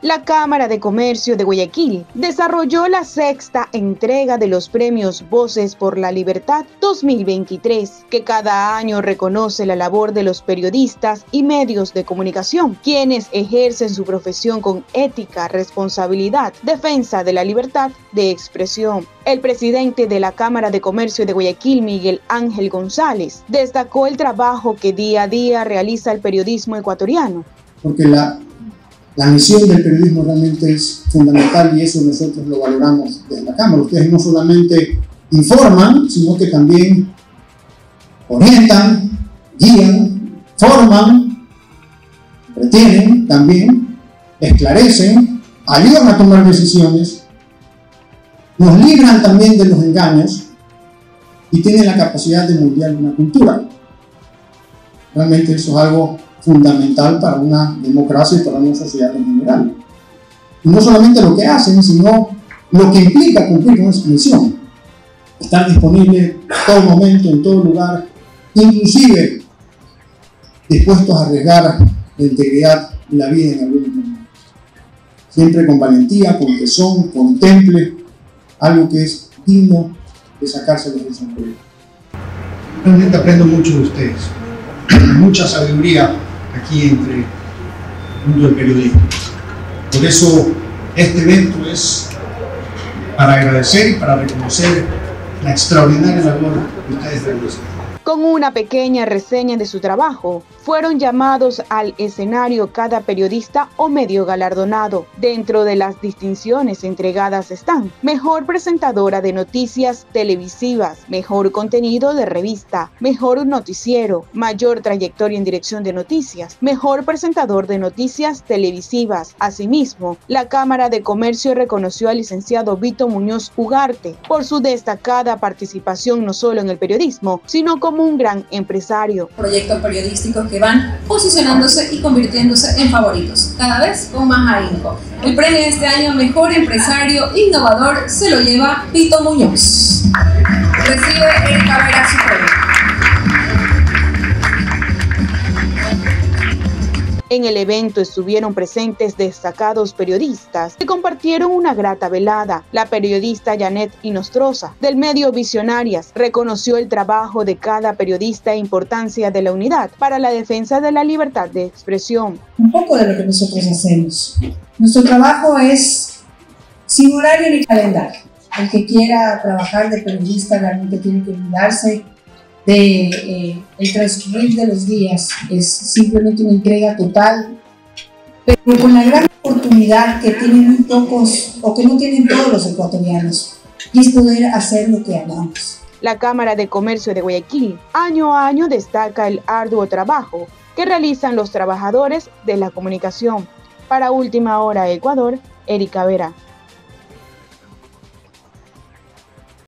La Cámara de Comercio de Guayaquil desarrolló la sexta entrega de los premios Voces por la Libertad 2023, que cada año reconoce la labor de los periodistas y medios de comunicación, quienes ejercen su profesión con ética, responsabilidad, defensa de la libertad de expresión. El presidente de la Cámara de Comercio de Guayaquil, Miguel Ángel González, destacó el trabajo que día a día realiza el periodismo ecuatoriano. Porque la misión del periodismo realmente es fundamental y eso nosotros lo valoramos desde la Cámara. Ustedes no solamente informan, sino que también orientan, guían, forman, retienen también, esclarecen, ayudan a tomar decisiones, nos libran también de los engaños y tienen la capacidad de moldear una cultura. Realmente eso es algo fundamental para una democracia y para una sociedad en general. Y no solamente lo que hacen, sino lo que implica cumplir con esa misión. Estar disponible en todo momento, en todo lugar, inclusive dispuestos a arriesgar la integridad y la vida en algunos momentos. Siempre con valentía, con tesón, con temple, algo que es digno de sacárselos del sombrero. Realmente aprendo mucho de ustedes, mucha sabiduría aquí entre el mundo del periodismo. Por eso este evento es para agradecer y para reconocer la extraordinaria labor que ustedes realizan. Con una pequeña reseña de su trabajo, fueron llamados al escenario cada periodista o medio galardonado. Dentro de las distinciones entregadas están Mejor Presentadora de Noticias Televisivas, Mejor Contenido de Revista, Mejor Noticiero, Mayor Trayectoria en Dirección de Noticias, Mejor Presentador de Noticias Televisivas. Asimismo, la Cámara de Comercio reconoció al licenciado Vito Muñoz Ugarte por su destacada participación no solo en el periodismo, sino como un gran empresario. Proyectos periodísticos que van posicionándose y convirtiéndose en favoritos, cada vez con más ahínco. El premio de este año Mejor Empresario Innovador se lo lleva Vito Muñoz. Recibe Erika Vera su premio. En el evento estuvieron presentes destacados periodistas que compartieron una grata velada. La periodista Janet Inostroza, del medio Visionarias, reconoció el trabajo de cada periodista e importancia de la unidad para la defensa de la libertad de expresión. Un poco de lo que nosotros hacemos. Nuestro trabajo es sin horario ni calendario. El que quiera trabajar de periodista realmente tiene que olvidarse de el transcurrir de los días, es simplemente una entrega total, pero con la gran oportunidad que tienen muy pocos o que no tienen todos los ecuatorianos, y es poder hacer lo que amamos. La Cámara de Comercio de Guayaquil año a año destaca el arduo trabajo que realizan los trabajadores de la comunicación. Para Última Hora Ecuador, Erika Vera.